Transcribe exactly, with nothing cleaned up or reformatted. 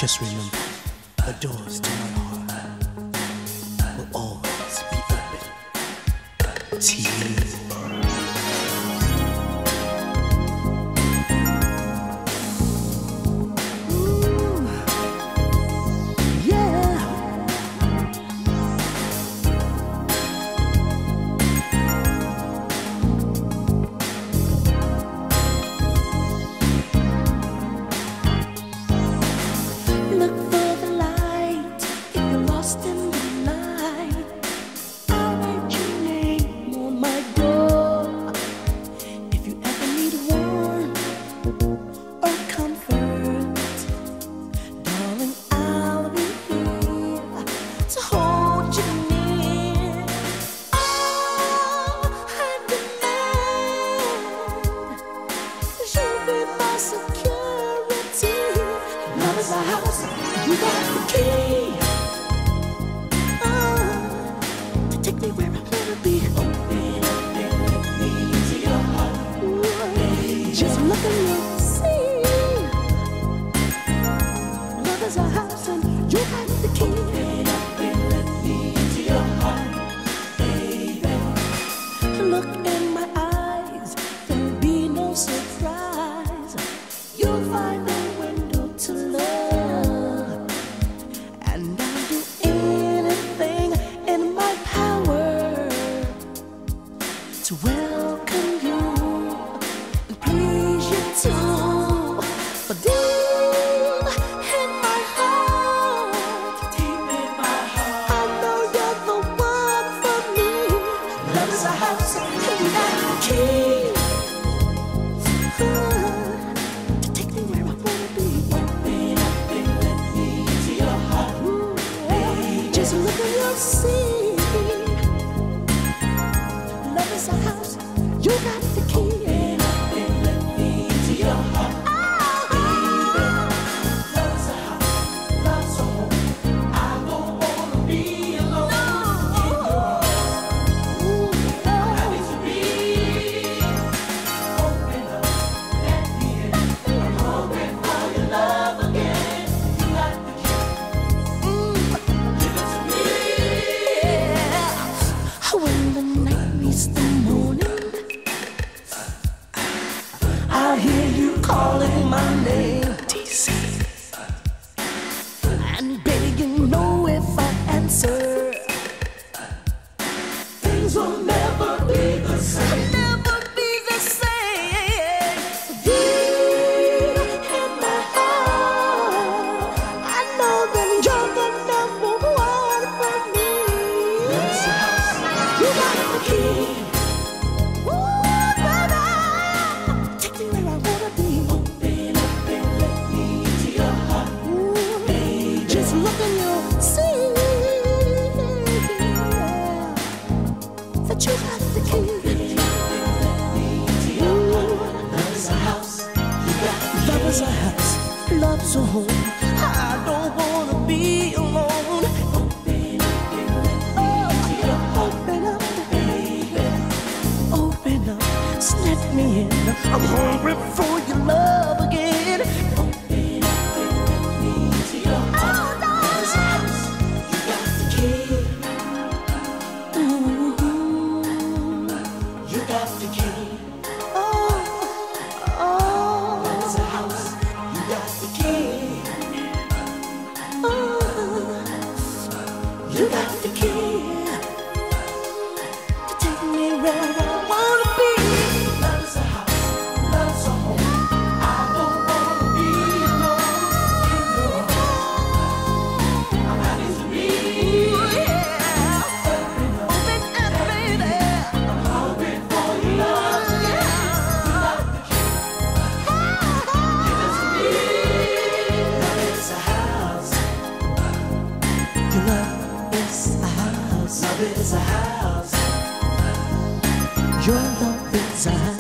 Just remember, the doors to my heart will always be open to you. You got the key uh, to take me where I wanna be. Open up and let me into your heart. Ooh, baby. Just look and look, see. Love is a house and you got the key. Open up and let me into your heart, baby. Look in my eyes, there'll be no surprise. You'll find a window to love. To welcome you and please you too. But deep in my heart, deep in my heart, I know you're the one for me. Love is a house and you got the key uh, to take me where I wanna be. Open up and let me into your heart. Ooh, baby. Just look and you'll see. Love is a house, you got the key. Open up and let me into your heart, oh, baby. Love is a house, love's a home. I don't wanna be alone. No. In your arms, ooh, I'm happy to be. Open up, let me in. I'm hungry for your love again. You got the key, mm. Give it to me. Yeah. When the night meets the morning, I hear you calling my name, D C. And baby, you know if I answer, things will never be the same. Never be the same. Deep in my heart, I know that you're the number one for me. That's the house, you got the key. Look and you'll see that you got the key. Ooh. Love is a house, you got the key. Love is a house, love's a home. I don't wanna be alone. Open up and let me into your heart. Open up, baby. Open up, snap me in. I'm hungry for your love again. Open up and let me into your heart. You got the key to take me where I wanna be. Love is a house, love's a home. I don't wanna be alone in your arms. I'm happy to be. Ooh, yeah. Open up, open up, baby. I'm hungry for your love again. You got the key. Give it to me. Love is a house. Your love. Love is a house. Your love is a house.